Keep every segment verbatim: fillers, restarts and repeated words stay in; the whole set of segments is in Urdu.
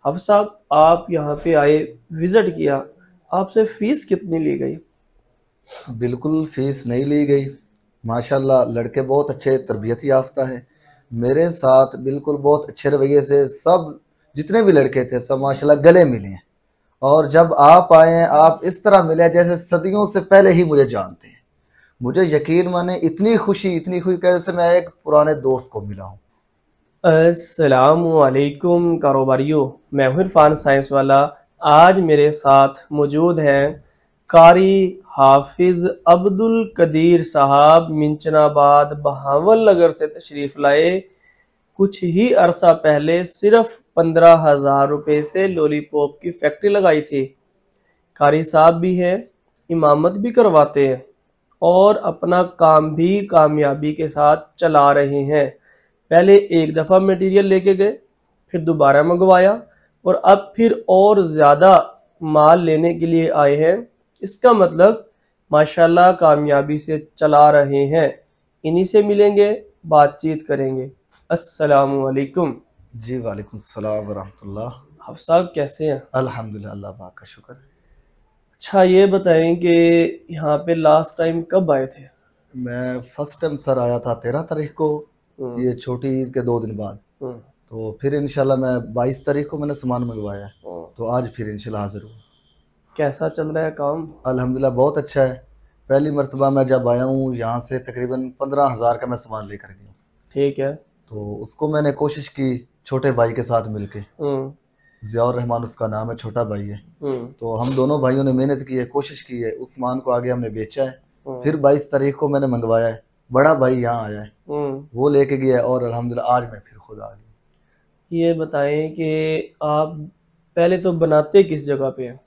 حافظ صاحب آپ یہاں پہ آئے، وزٹ کیا، آپ سے فیس کتنی لی گئی؟ بالکل فیس نہیں لی گئی. ماشاءاللہ لڑکے بہت اچھے تربیت یافتہ ہیں. میرے ساتھ بالکل بہت اچھے رویے سے سب جتنے بھی لڑکے تھے سب ماشاءاللہ گلے ملے ہیں. اور جب آپ آئے ہیں آپ اس طرح ملے جیسے صدیوں سے پہلے ہی مجھے جانتے ہیں. مجھے یقین مانے اتنی خوشی اتنی خوشی کہ جیسے میں ایک پرانے دوست کو ملا ہوں. السلام علیکم کاروباریوں، میں ہوں عرفان سائنس والا. آج میرے ساتھ موجود ہیں قاری حافظ عبد القدیر صاحب، منچن آباد بہاول نگر سے تشریف لائے. کچھ ہی عرصہ پہلے صرف پندرہ ہزار روپے سے لولی پاپ کی فیکٹری لگائی تھی. قاری صاحب بھی ہیں، امامت بھی کرواتے ہیں اور اپنا کام بھی کامیابی کے ساتھ چلا رہے ہیں. پہلے ایک دفعہ میٹیریل لے کے گئے، پھر دوبارہ منگوایا اور اب پھر اور زیادہ مال لینے کے لیے آئے ہیں. اس کا مطلب ماشاءاللہ کامیابی سے چلا رہے ہیں. انہی سے ملیں گے، بات چیت کریں گے. السلام علیکم. جی وعلیکم السلام ورحمۃ اللہ. حافظ صاحب کیسے ہیں؟ الحمدللہ اللہ پاک کا شکر. اچھا یہ بتائیں کہ یہاں پہ لاسٹ ٹائم کب آئے تھے؟ میں فرسٹ ٹائم سر آیا تھا تیرہ تاریخ کو، یہ چھوٹی عید کے دو دن بعد. تو پھر انشاءاللہ میں بائیس تاریخ کو میں نے سامان منگوایا ہے، تو آج پھر انشاءاللہ حاضر ہوں. کیسا چل رہا ہے کام؟ الحمدللہ بہت اچھا ہے. پہلی مرتبہ میں جب آیا ہوں یہاں سے تقریباً پندرہ ہزار کا میں سامان لے کر گیا ہوں. ٹھیک ہے. تو اس کو میں نے کوشش کی چھوٹے بھائی کے ساتھ مل کے، ضیاء الرحمان اس کا نام ہے، چھوٹا بھائی ہے. تو ہم دونوں بھائیوں نے محنت کی ہے، کوشش کی ہے، اس سامان کو آگے ہم نے بیچا ہے. پھر بائیس تاریخ کو میں نے منگوایا ہے. بڑا بھائی یہاں آیا ہے، وہ لے کے گیا ہے، اور الحمدللہ آج میں پھر خود آ گیا. یہ بتائیں کہ آپ پہلے تو بناتے کس جگہ پہ ہیں؟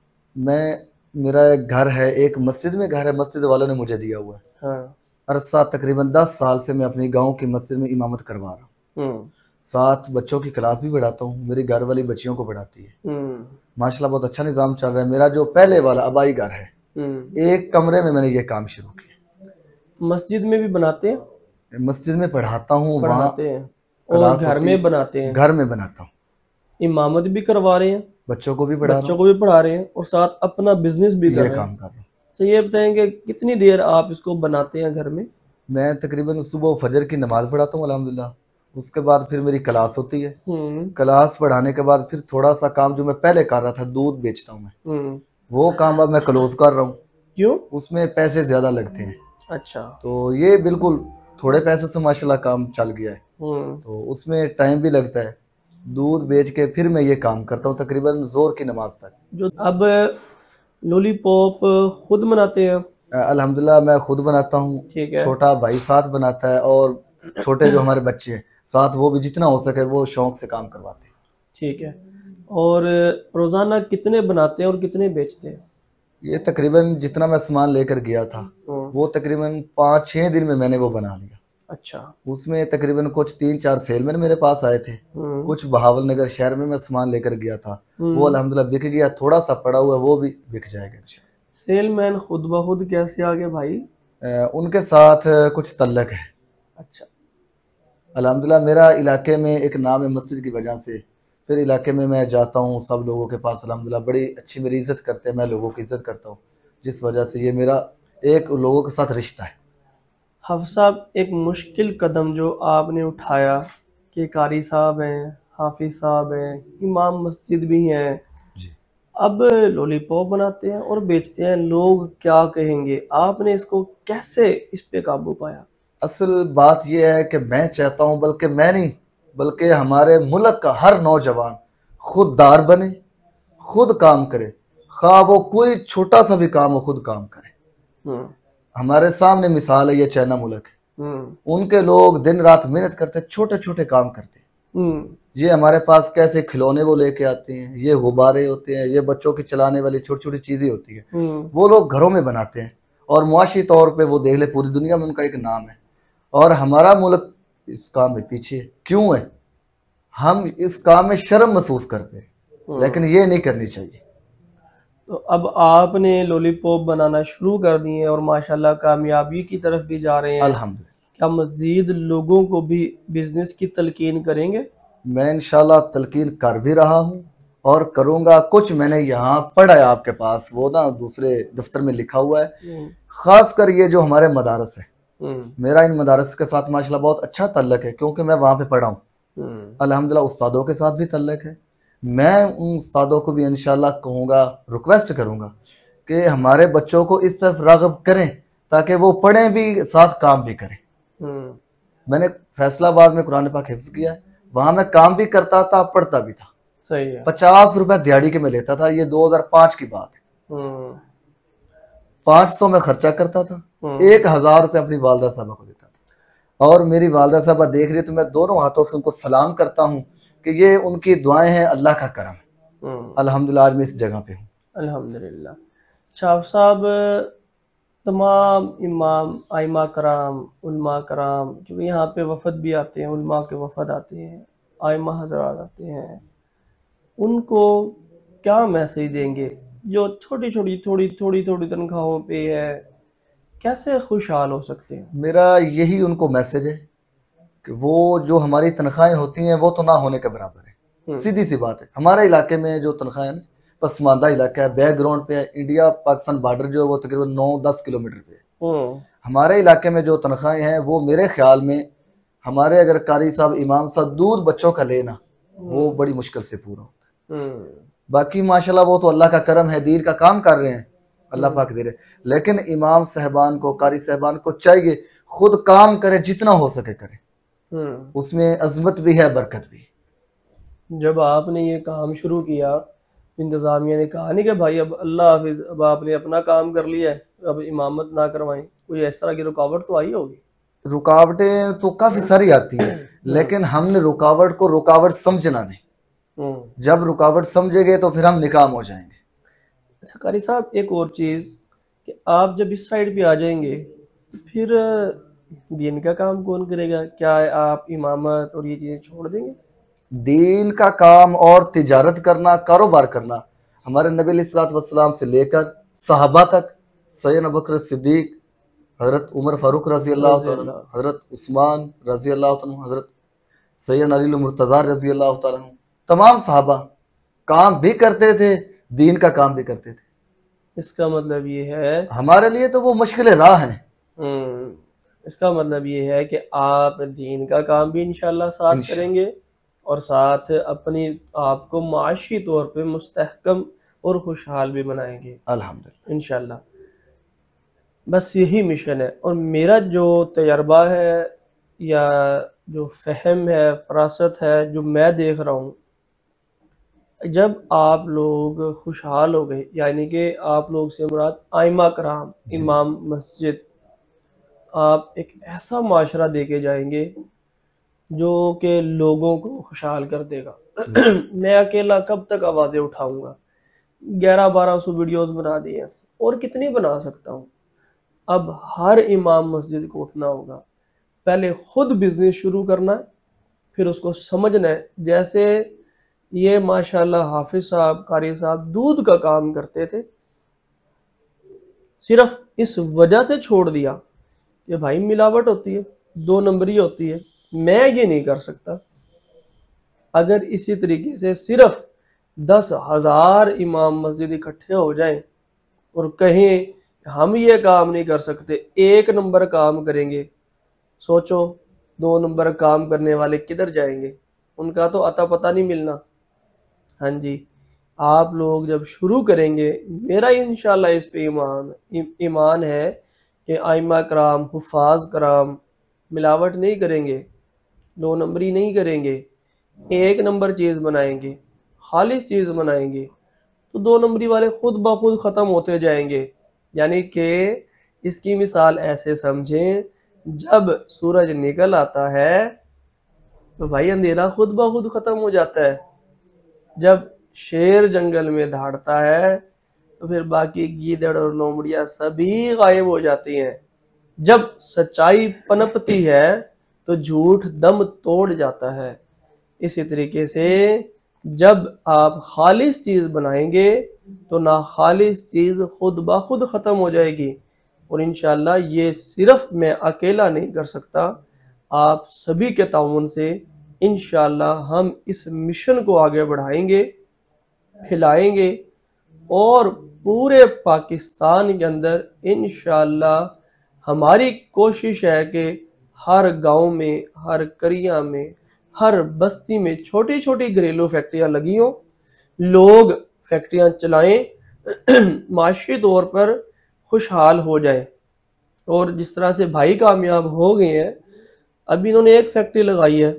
میں میرا ایک گھر ہے، ایک مسجد میں گھر ہے، مسجد والوں نے مجھے دیا ہوا ہے. ہاں. عرصہ تقریباً دس سال سے میں اپنی گاؤں کی مسجد میں امامت کروا رہا ہوں. ساتھ بچوں کی کلاس بھی پڑھاتا ہوں، میری گھر والی بچیوں کو پڑھاتی ہے. ماشاءاللہ بہت اچھا نظام چل رہا ہے. میرا جو پہلے والا آبائی گھر ہے، ایک کمرے میں میں نے یہ کام شروع کیا. مسجد میں بھی بناتے ہیں؟ مسجد میں پڑھاتا ہوں، وہاں پڑھاتے ہیں اور گھر میں بناتے ہیں؟ گھر میں بناتا ہوں. امامت بھی کروا رہے ہیں، بچوں کو بھی پڑھا رہا بچوں کو بھی پڑھا رہے ہیں، اور ساتھ اپنا بزنس بھی کر یہ رہے ہیں. کام کر رہا ہوں. تو یہ بتائیں کہ کتنی دیر آپ اس کو بناتے ہیں گھر میں؟ میں تقریباً صبح فجر کی نماز پڑھاتا ہوں الحمدللہ. اس کے بعد پھر میری کلاس ہوتی ہے. کلاس پڑھانے کے بعد پھر تھوڑا سا کام جو میں پہلے کر رہا تھا، دودھ بیچتا ہوں میں، وہ کام اب میں کلوز کر رہا ہوں. کیوں؟ اس میں پیسے زیادہ لگتے ہیں. اچھا. تو یہ بالکل تھوڑے پیسے سے ماشاءاللہ کام چل گیا ہے. تو اس میں ٹائم بھی لگتا ہے. دودھ بیچ کے پھر میں یہ کام کرتا ہوں تقریباً زور کی نماز تک. جو اب لولی پاپ خود بناتے ہیں؟ الحمدللہ میں خود بناتا ہوں، چھوٹا بھائی ساتھ بناتا ہے، اور چھوٹے جو ہمارے بچے ہیں ساتھ، وہ بھی جتنا ہو سکے وہ شوق سے کام کرواتے ہیں. ٹھیک ہے. اور روزانہ کتنے بناتے ہیں اور کتنے بیچتے ہیں؟ یہ تقریباً جتنا میں سامان لے کر گیا تھا وہ تقریباً پانچ چھ دن میں میں نے وہ بنا لیا. اچھا. اس میں تقریباً کچھ تین چار سیل مین میرے پاس آئے تھے. کچھ بہاول نگر شہر میں میں سامان لے کر گیا تھا، وہ الحمدللہ بک گیا. تھوڑا سا پڑا ہوا وہ بھی بک جائے گا انشاءاللہ. سیل مین خود بخود کیسے آگے بھائی؟ ان کے ساتھ کچھ تعلق ہے. اچھا. الحمدللہ میرا علاقے میں ایک نام ہے مسجد کی وجہ سے. پھر علاقے میں میں جاتا ہوں سب لوگوں کے پاس، الحمدللہ بڑی اچھی میری عزت کرتے ہیں، میں لوگوں کی عزت کرتا ہوں، جس وجہ سے یہ میرا ایک لوگوں کے ساتھ رشتہ ہے. حافظ صاحب ایک مشکل قدم جو آپ نے اٹھایا کہ قاری صاحب ہیں، حافظ صاحب ہیں، امام مسجد بھی ہیں، جی. اب لولی پاپ بناتے ہیں اور بیچتے ہیں، لوگ کیا کہیں گے؟ آپ نے اس کو کیسے اس پہ قابو پایا؟ اصل بات یہ ہے کہ میں چاہتا ہوں، بلکہ میں نہیں بلکہ ہمارے ملک کا ہر نوجوان خود دار بنے، خود کام کرے، خواہ وہ کوئی چھوٹا سا بھی کام ہو خود کام کرے. ہمارے سامنے مثال ہے یہ چائنا ملک ہے، ان کے لوگ دن رات محنت کرتے، چھوٹے چھوٹے کام کرتے. یہ ہمارے پاس کیسے کھلونے وہ لے کے آتے ہیں، یہ غبارے ہوتے ہیں، یہ بچوں کی چلانے والی چھوٹی چھوٹی چیزیں ہوتی ہیں، وہ لوگ گھروں میں بناتے ہیں، اور معاشی طور پہ وہ دیکھ لے پوری دنیا میں ان کا ایک نام ہے. اور ہمارا ملک اس کام میں پیچھے کیوں ہے؟ ہم اس کام میں شرم محسوس کرتے ہیں، لیکن یہ نہیں کرنی چاہیے. تو اب آپ نے لولی پاپ بنانا شروع کر دی ہیں اور ماشاءاللہ کامیابی کی طرف بھی جا رہے ہیں. الحمدللہ. کیا مزید لوگوں کو بھی بزنس کی تلقین کریں گے؟ میں انشاءاللہ تلقین کر بھی رہا ہوں اور کروں گا. کچھ میں نے یہاں پڑھا ہے آپ کے پاس، وہ نا دوسرے دفتر میں لکھا ہوا ہے، خاص کر یہ جو ہمارے مدارس ہے. میرا ان مدارس کے ساتھ ماشاءاللہ بہت اچھا تعلق ہے کیونکہ میں وہاں پہ پڑھا ہوں. الحمدللہ استادوں کے ساتھ بھی تعلق ہے. میں ان استادوں کو بھی انشاءاللہ کہوں گا، ریکویسٹ کروں گا کہ ہمارے بچوں کو اس طرف راغب کریں تاکہ وہ پڑھیں بھی ساتھ کام بھی کریں. میں نے فیصلہ آباد میں قرآن پاک حفظ کیا ہے، وہاں میں کام بھی کرتا تھا، پڑھتا بھی تھا. صحیح ہے. پچاس روپے دیہڑی کے میں لیتا تھا. یہ دو ہزار پانچ کی بات ہے. پانچ سو میں خرچہ کرتا تھا، ایک ہزار روپے اپنی والدہ صاحبہ کو دیتا تھا. اور میری والدہ صاحبہ دیکھ رہی تو میں دونوں ہاتھوں سے ان کو سلام کرتا ہوں کہ یہ ان کی دعائیں ہیں، اللہ کا کرم ہے. الحمدللہ آج میں اس جگہ پہ ہوں. الحمدللہ. شاف صاحب، تمام امام ائمہ کرام، علماء کرام، کیونکہ یہاں پہ وفد بھی آتے ہیں، علماء کے وفد آتے ہیں، ائمہ حضرات آتے ہیں، ان کو کیا میسج دیں گے جو چھوٹی چھوٹی تھوڑی تھوڑی تھوڑی تنخواہوں پہ ہے؟ کیسے خوشحال ہو سکتے ہیں؟ میرا یہی ان کو میسج ہے کہ وہ جو ہماری تنخواہیں ہوتی ہیں وہ تو نہ ہونے کے برابر ہے. سیدھی سی بات ہے. ہمارے علاقے میں جو تنخواہیں ہیں پسماندہ علاقہ ہے، بیک گراؤنڈ پہ ہے. انڈیا پاکستان بارڈر جو ہے وہ تقریباً نو دس کلومیٹر پہ ہے. ہمارے علاقے میں جو تنخواہیں ہیں وہ میرے خیال میں ہمارے اگر قاری صاحب امام صاحب دودھ بچوں کا لینا وہ بڑی مشکل سے پورا ہوتا ہے. باقی ماشاءاللہ وہ تو اللہ کا کرم ہے، دین کا کام کر رہے ہیں، اللہ پاک دے رہے. لیکن امام صاحبان کو، قاری صاحبان کو چاہیے خود کام کرے، جتنا ہو سکے کرے. اس میں عظمت بھی ہے، برکت بھی. جب آپ نے یہ کام شروع کیا، انتظامیہ نے کہا نہیں کہ بھائی اب اللہ حافظ، اب آپ نے اپنا کام کر لیا ہے، اب امامت نہ کروائیں؟ کوئی اس طرح کی رکاوٹ تو آئی ہوگی؟ رکاوٹیں تو کافی ساری آتی ہیں، لیکن ہم نے رکاوٹ کو رکاوٹ سمجھنا نہیں. جب رکاوٹ سمجھے گے تو پھر ہم ناکام ہو جائیں گے. اچھا قاری صاحب، ایک اور چیز کہ آپ جب اس سائڈ پہ آ جائیں گے تو پھر دین کا کام کون کرے گا؟ کیا آپ امامت اور یہ چیزیں چھوڑ دیں گے؟ دین کا کام اور تجارت کرنا، کاروبار کرنا ہمارے نبی علیہ الصلوۃ والسلام سے لے کر صحابہ تک، سیدنا ابوبکر صدیق، حضرت عمر فاروق رضی اللہ تعالیٰ، حضرت عثمان رضی اللہ تعالیٰ، حضرت سیدنا علی المرتضیٰ رضی اللہ تعالیٰ، تمام صحابہ کام بھی کرتے تھے، دین کا کام بھی کرتے تھے. اس کا مطلب یہ ہے ہمارے لیے تو وہ مشکل راہ ہیں. اس کا مطلب یہ ہے کہ آپ دین کا کام بھی انشاءاللہ ساتھ کریں گے اور ساتھ اپنی آپ کو معاشی طور پہ مستحکم اور خوشحال بھی بنائیں گے الحمدللہ انشاءاللہ. بس یہی مشن ہے. اور میرا جو تجربہ ہے یا جو فہم ہے، فراست ہے، جو میں دیکھ رہا ہوں، جب آپ لوگ خوشحال ہو گئے، یعنی کہ آپ لوگ سے مراد ائمہ کرام، امام مسجد، آپ ایک ایسا معاشرہ دے کے جائیں گے جو کہ لوگوں کو خوشحال کر دے گا. میں اکیلا کب تک آوازیں اٹھاؤں گا؟ گیارہ بارہ سو ویڈیوز بنا دی ہیں، اور کتنی بنا سکتا ہوں؟ اب ہر امام مسجد کو اٹھنا ہوگا، پہلے خود بزنس شروع کرنا ہے، پھر اس کو سمجھنا ہے. جیسے یہ ماشاءاللہ حافظ صاحب، قاری صاحب دودھ کا کام کرتے تھے، صرف اس وجہ سے چھوڑ دیا کہ بھائی ملاوٹ ہوتی ہے، دو نمبری ہوتی ہے، میں یہ نہیں کر سکتا. اگر اسی طریقے سے صرف دس ہزار امام مسجد اکٹھے ہو جائیں اور کہیں ہم یہ کام نہیں کر سکتے، ایک نمبر کام کریں گے، سوچو دو نمبر کام کرنے والے کدھر جائیں گے؟ ان کا تو اتا پتہ نہیں ملنا. ہاں جی، آپ لوگ جب شروع کریں گے، میرا انشاءاللہ اس پہ ایمان ایمان ہے کہ ائمہ کرام، حفاظ کرام ملاوٹ نہیں کریں گے، دو نمبری نہیں کریں گے، ایک نمبر چیز بنائیں گے، خالص چیز بنائیں گے، تو دو نمبری والے خود بخود ختم ہوتے جائیں گے. یعنی کہ اس کی مثال ایسے سمجھیں، جب سورج نکل آتا ہے تو بھائی اندھیرا خود بخود ختم ہو جاتا ہے. جب شیر جنگل میں دھاڑتا ہے تو پھر باقی گیدڑ اور لومڑیاں سبھی غائب ہو جاتی ہیں. جب سچائی پنپتی ہے تو جھوٹ دم توڑ جاتا ہے. اسی طریقے سے جب آپ خالص چیز بنائیں گے تو ناخالص چیز خود بخود ختم ہو جائے گی. اور انشاءاللہ یہ صرف میں اکیلا نہیں کر سکتا، آپ سبھی کے تعاون سے انشاءاللہ ہم اس مشن کو آگے بڑھائیں گے، پھیلائیں گے، اور پورے پاکستان کے اندر انشاءاللہ ہماری کوشش ہے کہ ہر گاؤں میں، ہر قریہ میں، ہر بستی میں چھوٹی چھوٹی گھریلو فیکٹریاں لگی ہوں، لوگ فیکٹریاں چلائیں، معاشی طور پر خوشحال ہو جائیں۔ اور جس طرح سے بھائی کامیاب ہو گئے ہیں، ابھی انہوں نے ایک فیکٹری لگائی ہے،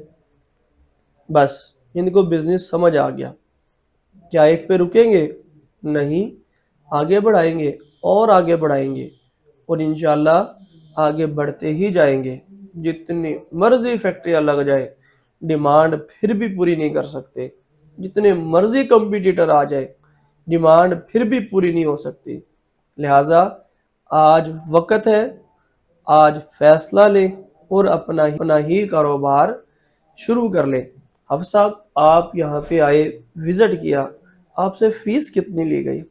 بس ان کو بزنس سمجھ آ گیا۔ کیا ایک پہ رکیں گے؟ نہیں، آگے بڑھائیں گے اور آگے بڑھائیں گے، اور انشاءاللہ آگے بڑھتے ہی جائیں گے۔ جتنی مرضی فیکٹریاں لگ جائے، ڈیمانڈ پھر بھی پوری نہیں کر سکتے۔ جتنے مرضی کمپیٹیٹر آ جائے، ڈیمانڈ پھر بھی پوری نہیں ہو سکتی۔ لہٰذا آج وقت ہے، آج فیصلہ لیں اور اپنا اپنا ہی کاروبار شروع کر لیں۔ حافظ صاحب، آپ یہاں پہ آئے، وزٹ کیا، آپ سے فیس کتنی لی گئی؟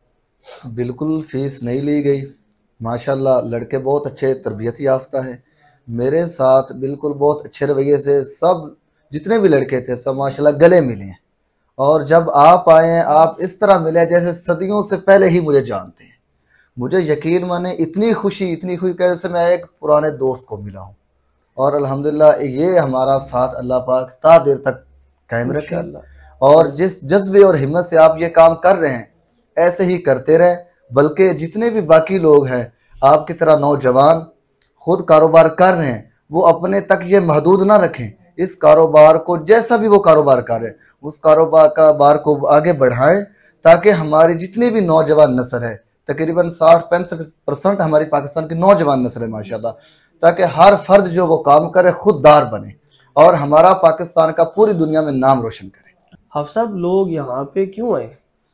بالکل فیس نہیں لی گئی، ماشاءاللہ لڑکے بہت اچھے تربیت یافتہ ہیں، میرے ساتھ بالکل بہت اچھے رویے سے سب جتنے بھی لڑکے تھے سب ماشاءاللہ گلے ملے ہیں، اور جب آپ آئے ہیں آپ اس طرح ملے جیسے صدیوں سے پہلے ہی مجھے جانتے ہیں۔ مجھے یقین مانے اتنی خوشی اتنی خوشی کہ جیسے میں ایک پرانے دوست کو ملا ہوں، اور الحمدللہ یہ ہمارا ساتھ اللہ پاک تا دیر تک قائم رکھے، انشاءاللہ اور جس جذبے اور ہمت سے آپ یہ کام کر رہے ہیں ایسے ہی کرتے رہیں، بلکہ جتنے بھی باقی لوگ ہیں آپ کی طرح نوجوان خود کاروبار کر رہے ہیں وہ اپنے تک یہ محدود نہ رکھیں، اس کاروبار کو جیسا بھی وہ کاروبار کر رہے ہیں اس کاروبار کا بار کو آگے بڑھائیں، تاکہ ہماری جتنی بھی نوجوان نسل ہے، تقریباً ساٹھ پینسٹھ پرسنٹ ہماری پاکستان کی نوجوان نسل ہے ماشاءاللہ، تاکہ ہر فرد جو وہ کام کرے خود دار بنے اور ہمارا پاکستان کا پوری دنیا میں نام روشن کرے۔ حافظ صاحب، لوگ یہاں پہ کیوں آئے؟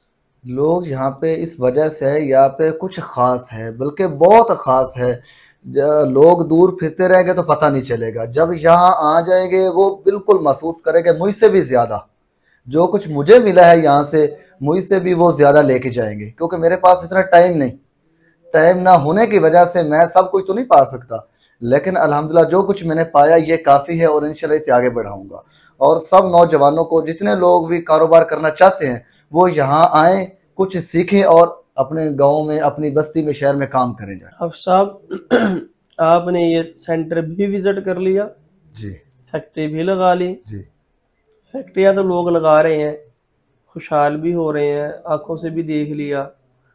لوگ یہاں پہ اس وجہ سے ہے، یہاں پہ کچھ خاص ہے، بلکہ بہت خاص ہے۔ لوگ دور پھرتے رہیں گے تو پتہ نہیں چلے گا، جب یہاں آ جائیں گے وہ بالکل محسوس کریں گے مجھ سے بھی زیادہ جو کچھ مجھے ملا ہے یہاں سے، مجھ سے بھی وہ زیادہ لے کے جائیں گے، کیونکہ میرے پاس اتنا ٹائم نہیں، ٹائم نہ ہونے کی وجہ سے میں سب کچھ تو نہیں پا سکتا، لیکن الحمدللہ جو کچھ میں نے پایا یہ کافی ہے، اور انشاءاللہ اسے آگے بڑھاؤں گا۔ اور سب نوجوانوں کو جتنے لوگ بھی کاروبار کرنا چاہتے ہیں وہ یہاں آئیں، کچھ سیکھیں اور اپنے گاؤں میں، اپنی بستی میں، شہر میں کام کریں جائیں۔ حافظ صاحب، آپ نے یہ سینٹر بھی وزٹ کر لیا، جی فیکٹری بھی لگا لی، جی فیکٹریاں تو لوگ لگا رہے ہیں، خوشحال بھی ہو رہے ہیں، آنکھوں سے بھی دیکھ لیا،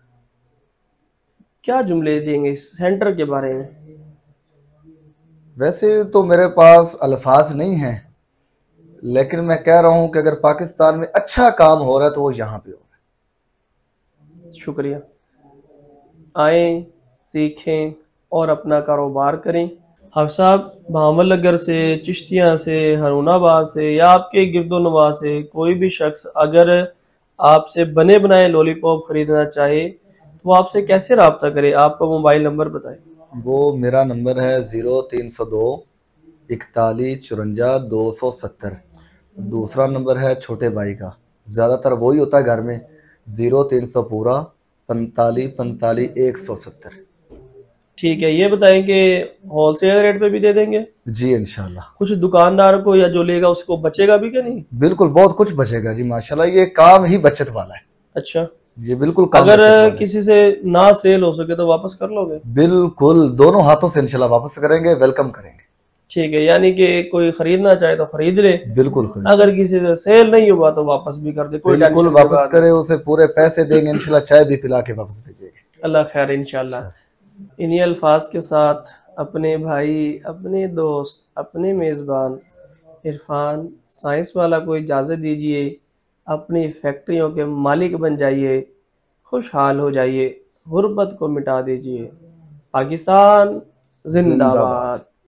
کیا جملے دیں گے اس سینٹر کے بارے میں؟ ویسے تو میرے پاس الفاظ نہیں ہیں، لیکن میں کہہ رہا ہوں کہ اگر پاکستان میں اچھا کام ہو رہا ہے تو وہ یہاں پہ ہو رہا ہے۔ شکریہ۔ آئیں، سیکھیں اور اپنا کاروبار کریں۔ حافظ صاحب، بھاول نگر سے، چشتیاں سے، ہارون آباد سے یا آپ کے گرد و نواح سے کوئی بھی شخص اگر آپ سے بنے بنائے لولی پاپ خریدنا چاہے تو وہ آپ سے کیسے رابطہ کرے؟ آپ کا موبائل نمبر بتائیں۔ وہ میرا نمبر ہے زیرو تین سو دو اکتالیس چورنجا دو سو ستر، دوسرا نمبر ہے چھوٹے بھائی کا، زیادہ تر وہی ہوتا ہے گھر میں، زیرو تین سو پورا پنتالیس پنتالیس ایک سو ستر۔ ٹھیک ہے، یہ بتائیں کہ ہول سیل ریٹ پہ بھی دے دیں گے؟ جی انشاءاللہ۔ کچھ دکاندار کو یا جو لے گا اس کو بچے گا بھی کہ نہیں؟ بالکل بہت کچھ بچے گا جی، ماشاءاللہ یہ کام ہی بچت والا ہے۔ اچھا، یہ بالکل کام اگر بچت والا ہے۔ کسی سے نہ سیل ہو سکے تو واپس کر لو گے؟ بالکل دونوں ہاتھوں سے انشاءاللہ واپس کریں گے، ویلکم کریں گے۔ ٹھیک ہے، یعنی کہ کوئی خریدنا چاہے تو خرید لے، بالکل خرید اگر کسی سے سیل نہیں ہوا تو واپس بھی کر دے، کوئی بالکل ٹینشن کی واپس بات کرے، نہیں۔ اسے پورے پیسے دیں گے، انشاءاللہ چائے بھی پلا کے واپس بھیجیں گے۔ اللہ خیر انشاءاللہ۔ انہی الفاظ کے ساتھ اپنے بھائی، اپنے دوست، اپنے میزبان عرفان سائنس والا کو اجازت دیجیے، اپنی فیکٹریوں کے مالک بن جائیے، خوشحال ہو جائیے، غربت کو مٹا دیجیے۔ پاکستان زندہ زندہ باد۔ باد۔